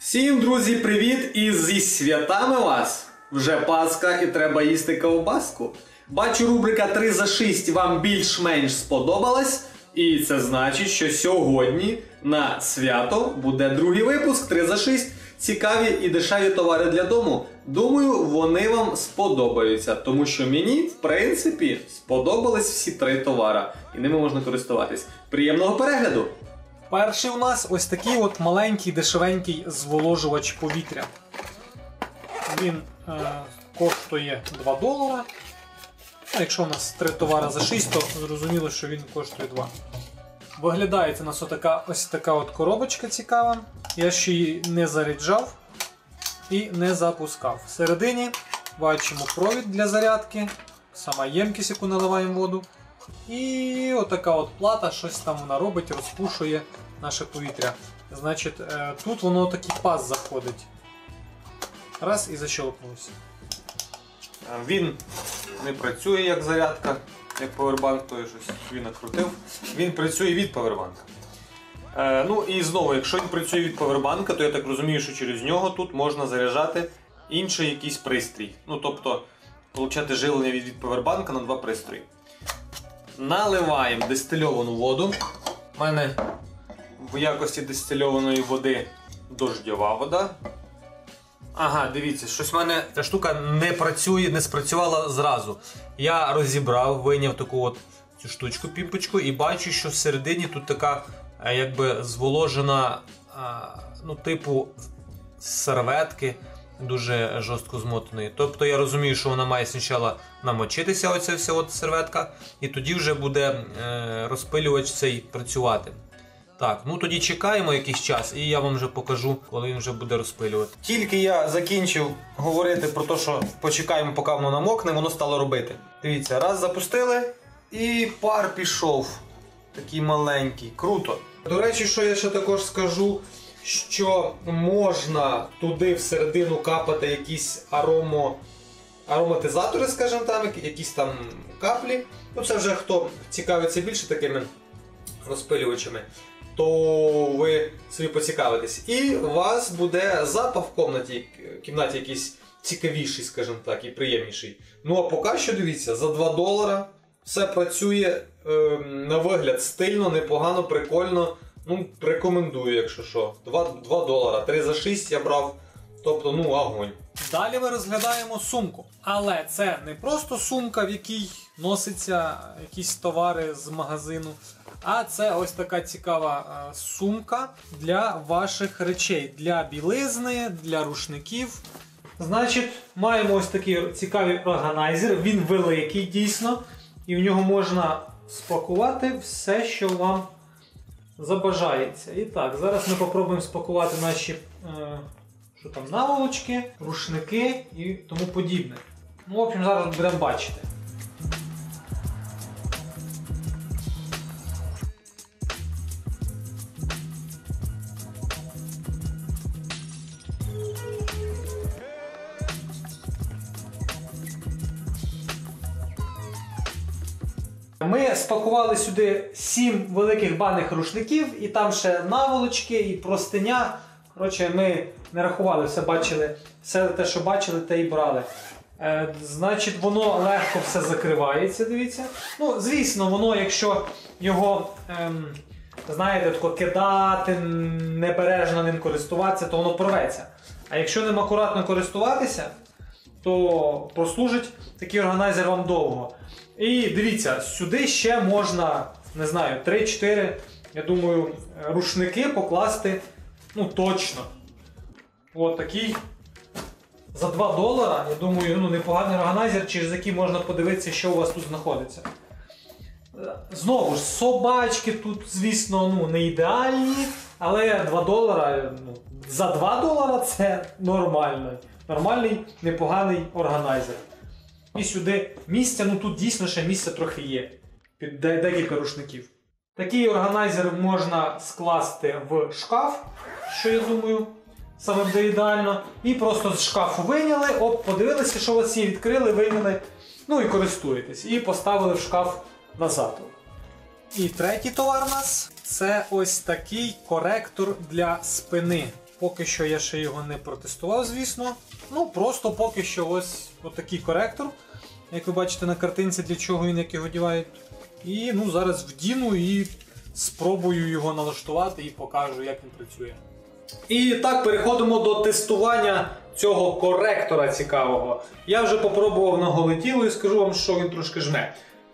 Всім, друзі, привіт! І зі святами вас! Вже Пасха і треба їсти ковбаску. Бачу, рубрика 3 за 6 вам більш-менш сподобалась. І це значить, що сьогодні на свято буде другий випуск 3 за 6. Цікаві і дешеві товари для дому. Думаю, вони вам сподобаються, тому що мені, в принципі, сподобались всі 3 товари. І ними можна користуватись. Приємного перегляду! Перший у нас ось такий от маленький дешевенький зволожувач повітря. Він коштує $2. А якщо у нас 3 товари за 6, то зрозуміло, що він коштує 2. Виглядає у нас ось така от коробочка цікава. Я ще її не заряджав і не запускав. Всередині бачимо провід для зарядки, сама ємкість, яку наливаємо воду. І отака от плата, щось там вона робить, розпушує наше повітря. Значить, тут воно такий паз заходить. Раз і защелкнувся. Він не працює як зарядка, як павербанк, то я щось він накрутив. Він працює від павербанка. Ну і знову, якщо він працює від павербанка, то я так розумію, що через нього тут можна заряджати інший якийсь пристрій. Ну тобто, отримати живлення від павербанка на 2 пристрої. Наливаємо дистильовану воду. У мене в якості дистильованої води дождьова вода. Ага, дивіться, щось в мене ця штука не працює, не спрацювала зразу. Я розібрав, вийняв таку от цю штучку, пімпочку, і бачу, що всередині тут така якби зволожена, ну типу серветки, дуже жорстко змотаної. Тобто я розумію, що вона має спочатку намочитися, оця вся от серветка, і тоді вже буде розпилювач цей працювати. Так, ну тоді чекаємо якийсь час і я вам вже покажу, коли він вже буде розпилювати. Тільки я закінчив говорити про те, що почекаємо, поки воно намокне, воно стало робити. Дивіться, раз запустили і пар пішов. Такий маленький. Круто. До речі, що я ще також скажу, що можна туди всередину капати якісь ароматизатори, скажімо так, якісь там каплі. Ну це вже хто цікавиться більше такими розпилювачами, то ви собі поцікавитесь. І у вас буде запах в кімнаті якийсь цікавіший, скажімо так, і приємніший. Ну а поки що, дивіться, за $2 все працює на вигляд стильно, непогано, прикольно. Ну, рекомендую, якщо що. $2. 3 за 6 я брав. Тобто, ну, огонь. Далі ми розглядаємо сумку. Але це не просто сумка, в якій носяться якісь товари з магазину. А це ось така цікава сумка для ваших речей. Для білизни, для рушників. Значить, маємо ось такий цікавий органайзер. Він великий, дійсно. І в нього можна спакувати все, що вам забажається. І так, зараз ми спробуємо спакувати наші наволочки, рушники і тому подібне. Ну, в общем, зараз будемо бачити. Ми спакували сюди 7 великих банних рушників, і там ще наволочки, і простиня. Коротше, ми не рахували, все те, що бачили, те і брали. Значить, воно легко все закривається, дивіться. Ну, звісно, воно, якщо його, знаєте, тако кидати, небережно ним користуватися, то воно порветься. А якщо ним акуратно користуватися, то прослужить такий органайзер вам довго. І дивіться, сюди ще можна, не знаю, 3-4, я думаю, рушники покласти, ну точно. От такий за $2, я думаю, ну, непоганий органайзер, через який можна подивитися, що у вас тут знаходиться. Знову ж, собачки тут, звісно, ну, не ідеальні, але $2, ну, за $2 це нормальний, непоганий органайзер. І сюди місця, ну тут дійсно ще місця трохи є, під декілька рушників. Такий органайзер можна скласти в шкаф, що я думаю, саме буде ідеально. І просто з шкафу вийняли, подивилися, що у вас є, відкрили, вийняли, ну і користуєтесь. І поставили в шкаф назад. І третій товар у нас Це ось такий коректор для спини. Поки що я ще його не протестував, звісно. Ну, просто поки що ось такий коректор. Як ви бачите на картинці, для чого він, як його одягають. І ну, зараз вдіну і спробую його налаштувати і покажу, як він працює. І так, переходимо до тестування цього коректора цікавого. Я вже попробував на голе тіло і скажу вам, що він трошки жме.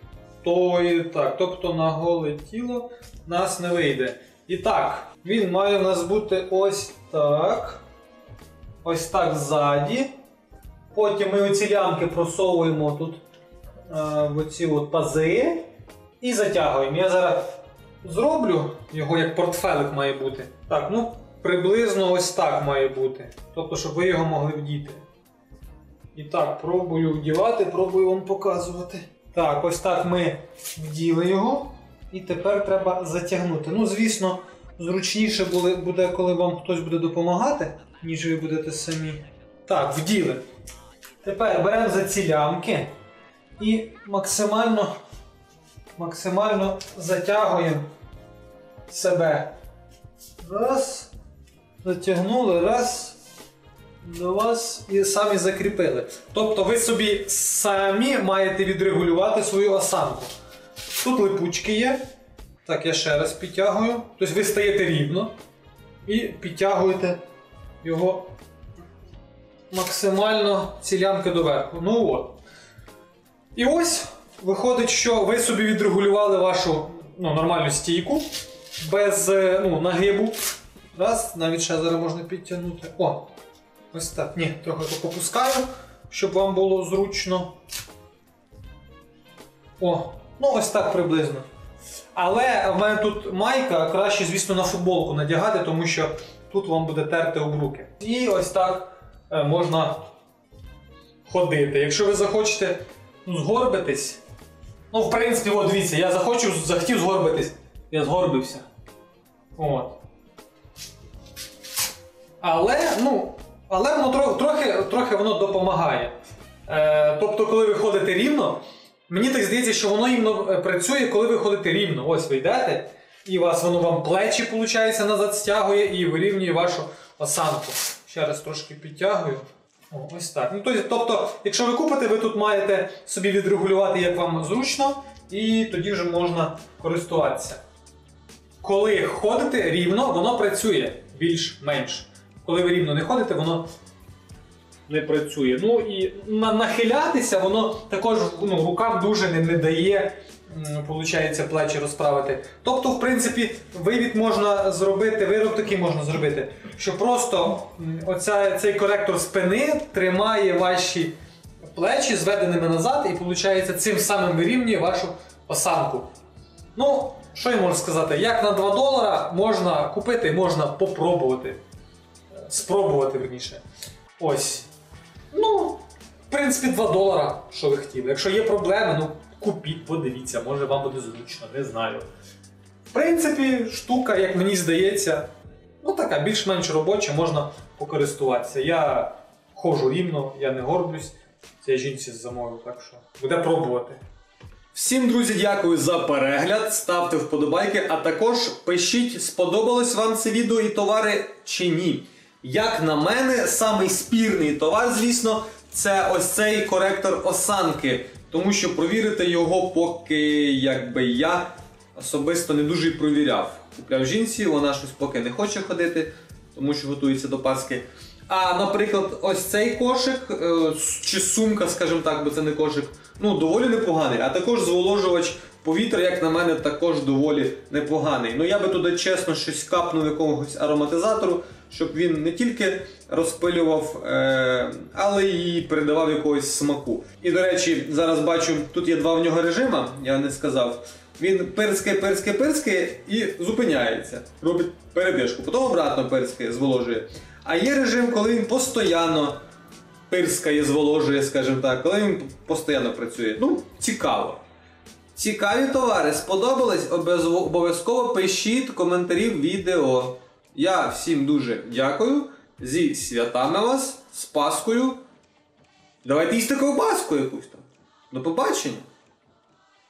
Тобто на голе тіло нас не вийде. І так, він має у нас бути ось так. Ось так ззаді. Потім ми оці лямки просовуємо тут в оці от пази і затягуємо. Я зараз зроблю його, як портфелик має бути. Так, ну приблизно ось так має бути. Тобто, щоб ви його могли вдіти. І так, пробую вдівати, пробую вам показувати. Так, ось так ми вділи його. І тепер треба затягнути. Ну, звісно, зручніше буде, коли вам хтось буде допомагати, ніж ви будете самі. Так, вділи. Тепер беремо за ці лямки і максимально затягуємо себе. Раз. Затягнули, раз. До вас і самі закріпили. Тобто ви собі самі маєте відрегулювати свою осанку. Тут липучки є. Так, я ще раз підтягую. Тобто ви стаєте рівно і підтягуєте його максимально ці лямки доверху. Ну от. І ось виходить, що ви собі відрегулювали вашу нормальну стійку без нагибу. Раз, навіть ще зараз можна підтягнути. О! Ось так. Ні, трохи попускаю, щоб вам було зручно. О! Ну ось так приблизно. Але в мене тут майка, краще, звісно, на футболку надягати, тому що тут вам буде терти об руки. І ось так можна ходити. Якщо ви захочете згорбитись, ну, в принципі, от дивіться, я захотів згорбитись, я згорбився. От. Але воно трохи воно допомагає. Тобто, коли ви ходите рівно, мені так здається, що воно іменно працює, коли ви ходите рівно. Ось ви йдете, і воно вам плечі, виходить, назад стягує і вирівнює вашу осанку. Ще раз трошки підтягую. О, ось так. Ну, тобто, якщо ви купите, ви тут маєте собі відрегулювати, як вам зручно, і тоді вже можна користуватися. Коли ходите рівно, воно працює більш-менш. Коли ви рівно не ходите, воно не працює. Ну і нахилятися, воно також рукам дуже не дає, виходить, плечі розправити. Тобто, в принципі, виріб такий можна зробити, що просто цей коректор спини тримає ваші плечі зведеними назад і, виходить, цим самим вирівнює вашу осанку. Ну, що я можу сказати, як на $2 можна купити, можна попробувати. Спробувати, верніше. Ось. Ну, в принципі, $2, що ви хотіли. Якщо є проблеми, купіть, подивіться, може вам буде зручно, не знаю. В принципі, штука, як мені здається, така більш-менш робоча, можна покористуватися. Я ходжу рівно, я не горблюсь. Це я жінці замовив, так що буде пробувати. Всім, друзі, дякую за перегляд, ставте вподобайки, а також пишіть, сподобалось вам це відео і товари чи ні. Як на мене, самий спірний товар, звісно, це ось цей коректор осанки. Тому що провірити його поки, я особисто не дуже й провіряв. Купляв жінці, вона щось поки не хоче ходити, тому що готується до Пасхи. А, наприклад, ось цей кошик, чи сумка, скажімо так, бо це не кошик, доволі непоганий. А також зволожувач повітря, як на мене, також доволі непоганий. Я би туди, чесно, щось капнув якогось ароматизатору, щоб він не тільки розпилював, але і передавав якогось смаку. І, до речі, зараз бачу, тут є два в нього режима, я не сказав. Він пирскає і зупиняється, робить передишку, потім обратно пирскає, зволожує. А є режим, коли він постійно пирскає, зволожує, скажімо так, коли він постійно працює. Цікаво. Цікаві товари, сподобались? Обов'язково пишіть коментарі в відео. Я всім дуже дякую. Зі святами вас, з Паскою. Давайте їсти ковбаску якусь там. До побачення.